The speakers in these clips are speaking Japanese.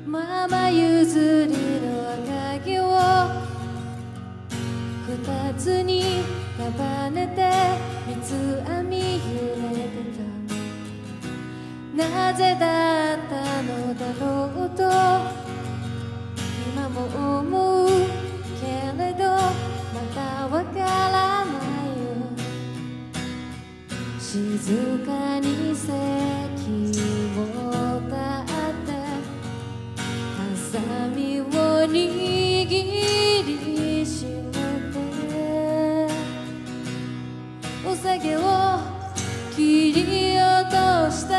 ママ譲りの赤毛を二つに束ねて三つ編み揺れてた。なぜだったのだろうと今も思うけれどまたわからないよ。静かに席を立ってハサミを握りしめてお酒を切り落とした。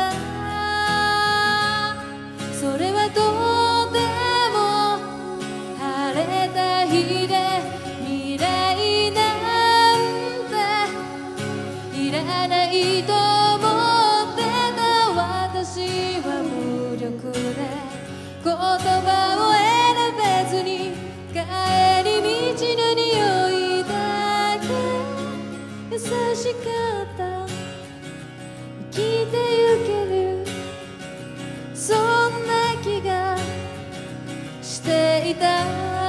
それはとても晴れた日で未来なんていらないと思ってた。私は無力で言葉を選べずに帰り道の匂いだけ優しかった。生きてゆけるそんな気がしていた。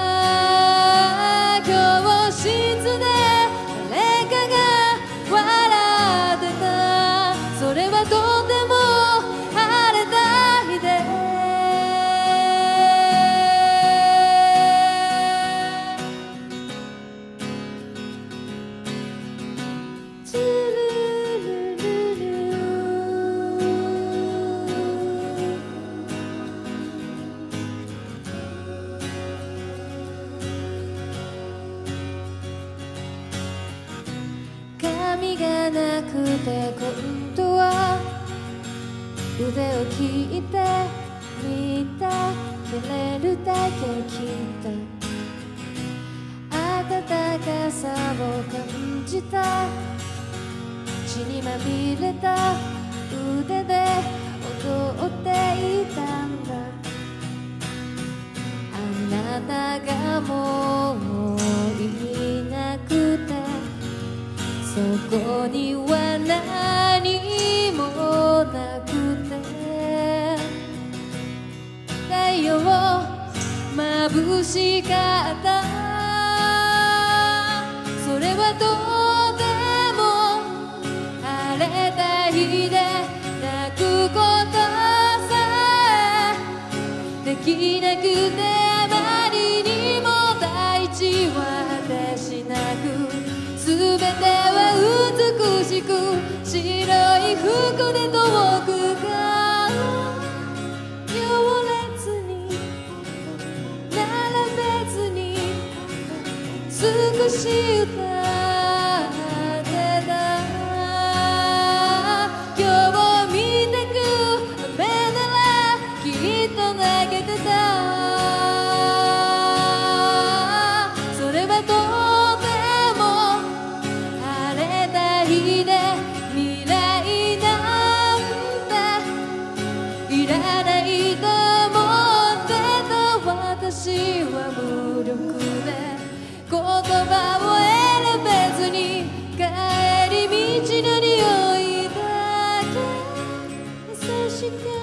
教室で誰かが笑ってた。それはとても晴れた日で髪がなくて今度は腕を切ってみた。切れるだけ切った暖かさを感じた。血にまみれた腕で踊っていたんだ。あなたがもういなくてそこには何もなくて太陽眩しかった。それはとても晴れた日で泣くことさえできなくてあまりにも大地は果てしなく全ては美しく白い服で遠くから行列に並べずに少し歌ってた。今日見てく雨ならきっと投げてた。それはとても晴れた日で未来なんていらないと思ってた。私は無力で言葉を選べずに帰り道の匂いだけ優しく